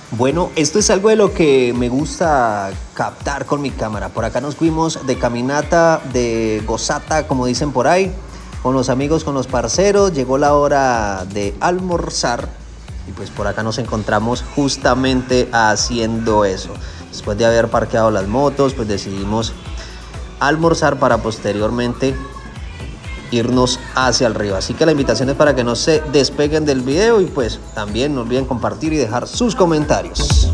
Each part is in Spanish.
Bueno, esto es algo de lo que me gusta captar con mi cámara. Por acá nos fuimos de caminata, de gozata, como dicen por ahí, con los amigos, con los parceros. Llegó la hora de almorzar y pues por acá nos encontramos justamente haciendo eso. Después de haber parqueado las motos, pues decidimos almorzar para posteriormente irnos hacia el río. Así que la invitación es para que no se despeguen del video y pues también no olviden compartir y dejar sus comentarios.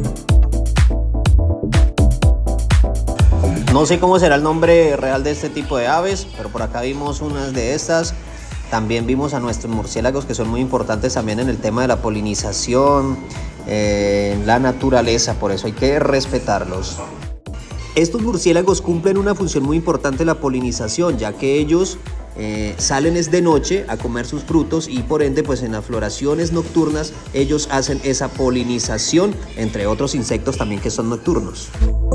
No sé cómo será el nombre real de este tipo de aves, pero por acá vimos unas de estas. También vimos a nuestros murciélagos, que son muy importantes también en el tema de la polinización, en la naturaleza, por eso hay que respetarlos. Estos murciélagos cumplen una función muy importante en la polinización, ya que ellos salen es de noche a comer sus frutos y por ende pues en las floraciones nocturnas ellos hacen esa polinización, entre otros insectos también que son nocturnos.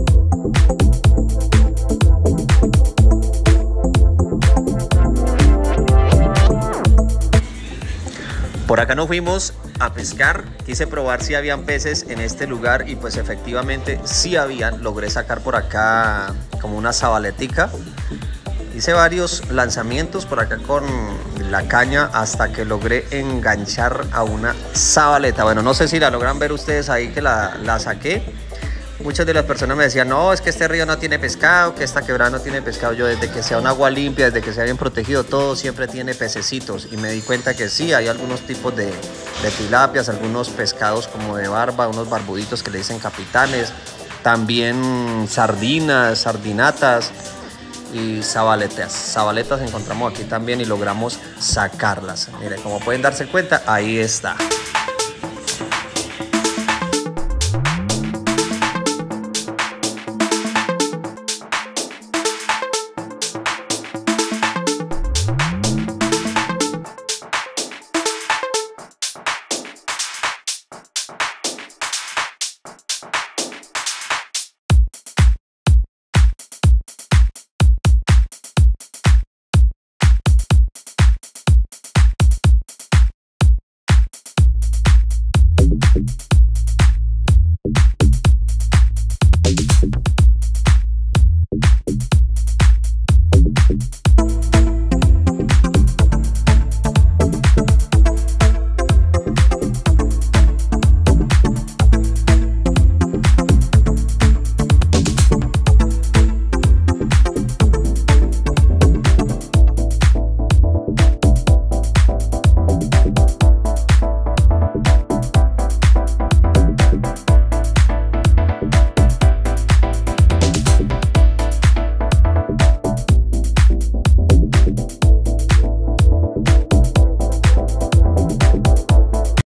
Por acá nos fuimos a pescar, quise probar si habían peces en este lugar y pues efectivamente sí habían. Logré sacar por acá como una sabaletica. Hice varios lanzamientos por acá con la caña hasta que logré enganchar a una sabaleta. Bueno, no sé si la logran ver ustedes ahí que la saqué. Muchas de las personas me decían, no, es que este río no tiene pescado, que esta quebrada no tiene pescado. Yo desde que sea un agua limpia, desde que sea bien protegido, todo siempre tiene pececitos. Y me di cuenta que sí, hay algunos tipos de tilapias, algunos pescados como de barba, unos barbuditos que le dicen capitanes. También sardinas, sardinatas y sabaletas encontramos aquí también y logramos sacarlas. Miren, como pueden darse cuenta, ahí está.